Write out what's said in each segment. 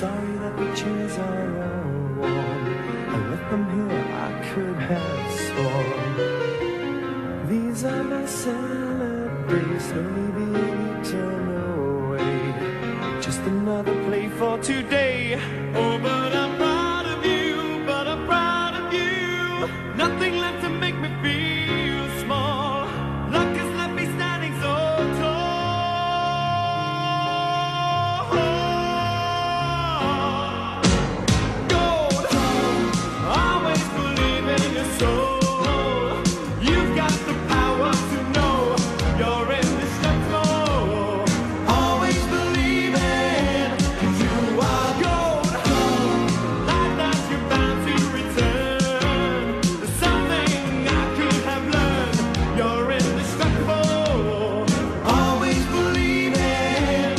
sorry that the chairs are all warm. I left them here, I could have sworn. These are my salad days, slowly being eaten away. Just another play for today. Oh, but I'm proud of you, but I'm proud of you. Nothing left to make me feel small. Luck has left me standing so tall. Gold, always believe in your soul. You've got the power to know you're indestructible. Always believe in, 'cause you are gold. Life that you're bound to return. There's something I could have learned. You're indestructible. Always believe in.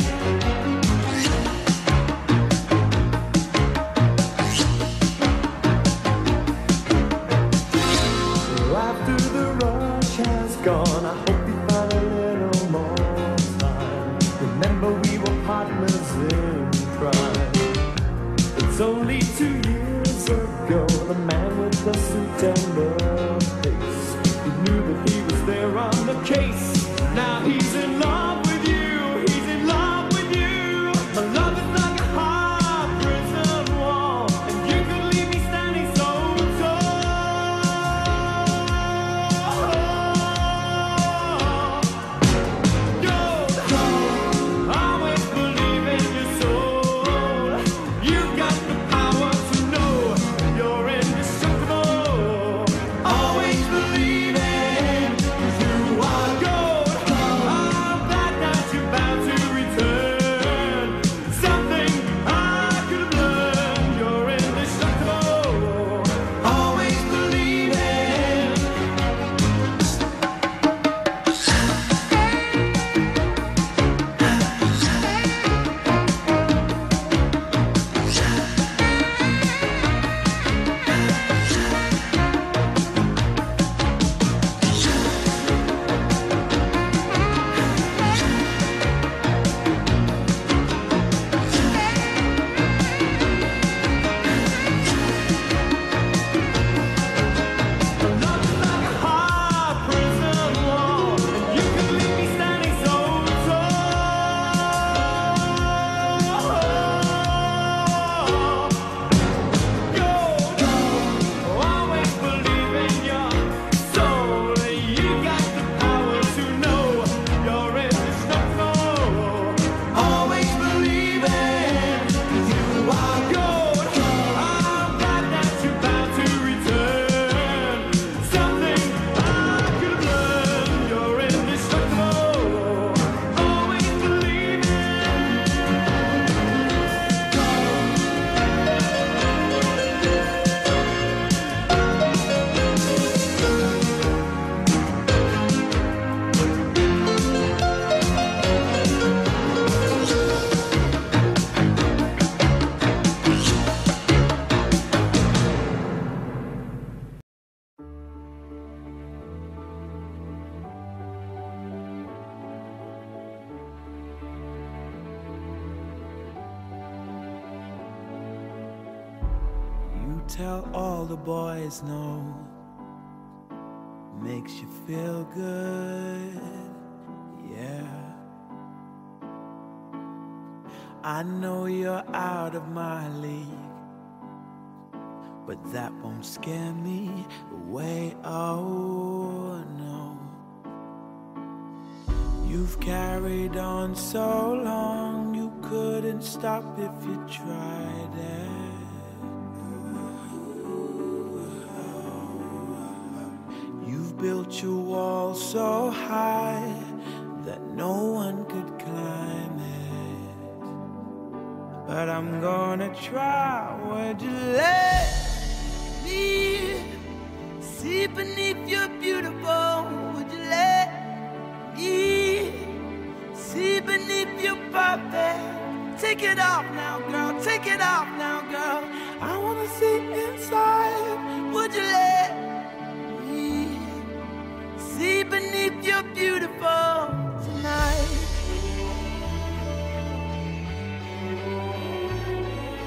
After the rush has gone, I hope you find a little more time. Remember we were partners in crime. It's only 2 years ago, the man with the suit and the face, he knew that he was there on the case. Now he's in love with you, he's in love with you. My love is like a hard prison wall, and you could leave me standing so tall. Gold, always believe in your soul. You've got the power to know you're indestructible. Always believe in, 'cause you are gold. I'm glad that you're bound to return. Something I could have learned. You're indestructible. Always believe in. Love is like a hard prison wall, and you could leave me standing so tall. Gold, always believe in your soul. You got the power to know you're indestructible. Always believe in, 'cause you are gold. I'm glad that you're bound to return. Something I could have learned. You're indestructible. Always believe in. You tell all the boys no, makes you feel good, yeah. I know you're out of my league, but that won't scare me away, oh no. You've carried on so long, you couldn't stop if you tried it. You've built your wall so high that no one could climb it. But I'm gonna try. Would you let me see beneath your beautiful? Would you let me see beneath your perfect? Take it off now, girl. Take it off now, girl. I wanna see inside. Would you let me see beneath your beautiful tonight?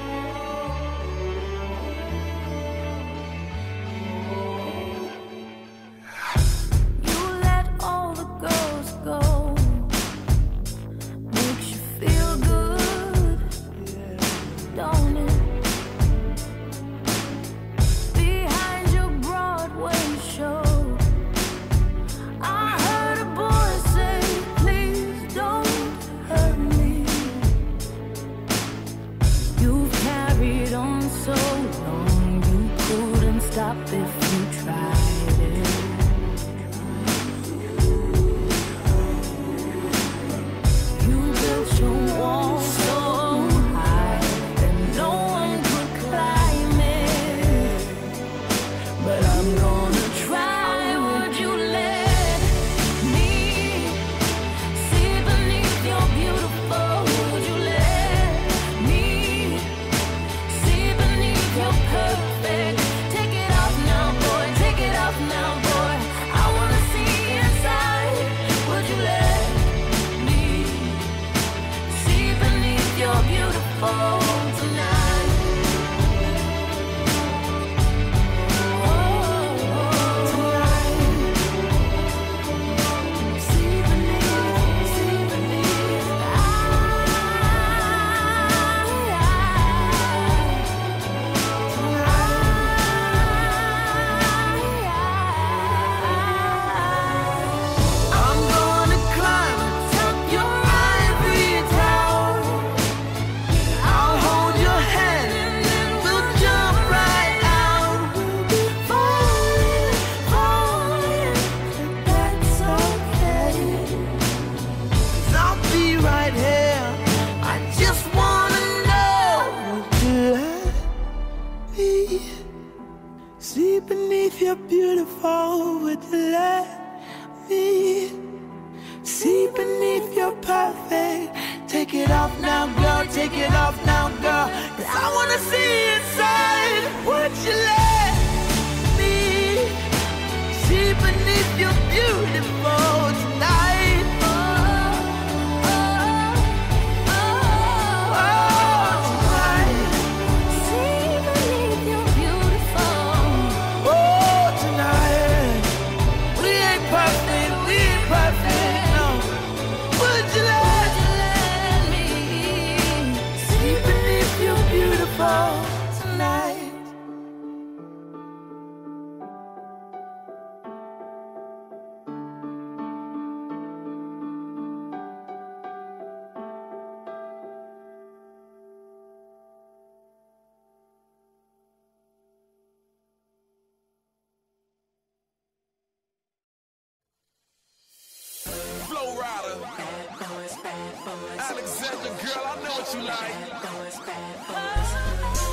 if you tried it. You built your wall so high that no one could climb it. But I'm gonna try. Would you let me see beneath your beautiful? Would you let me see beneath your perfect? Take it off now, boy. Take it off now, boy. I wanna see inside. Would you let me see beneath your beautiful tonight? I'm gonna climb atop your ivory tower. I'll hold your hand and then we'll jump right out. We'll be falling, falling, that's okay. 'Cause I'll be right here. I just wanna know, would you let me see beneath your beautiful? Would you let me see beneath your perfect? Take it off now, girl. Take it off now, girl. 'Cause I wanna see inside. Would you let me see beneath your beautiful tonight? Oh, tonight. See beneath your beautiful. Oh, tonight. We ain't perfect. We ain't perfect. No. Would you let me see beneath your beautiful tonight? Flow Rider, Alexander, girl, I know what you like.